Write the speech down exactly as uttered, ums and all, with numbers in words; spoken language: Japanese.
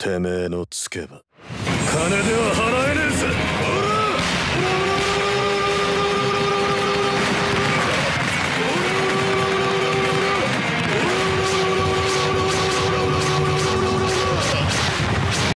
てめえのつけば金では払えねえぜ。